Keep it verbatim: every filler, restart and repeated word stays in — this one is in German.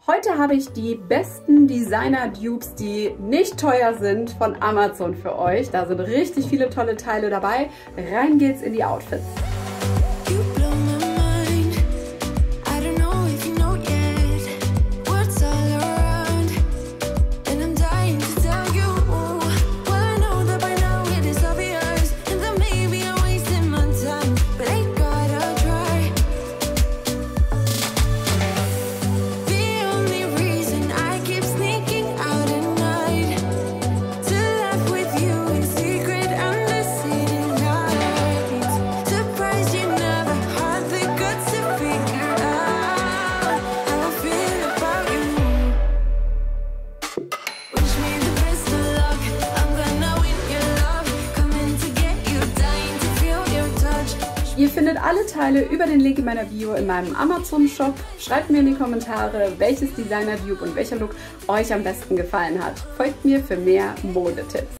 Heute habe ich die besten Designer-Dupes, die nicht teuer sind, von Amazon für euch. Da sind richtig viele tolle Teile dabei. Rein geht's in die Outfits. Ihr findet alle Teile über den Link in meiner Bio in meinem Amazon-Shop. Schreibt mir in die Kommentare, welches Designer-Dupe und welcher Look euch am besten gefallen hat. Folgt mir für mehr Modetipps.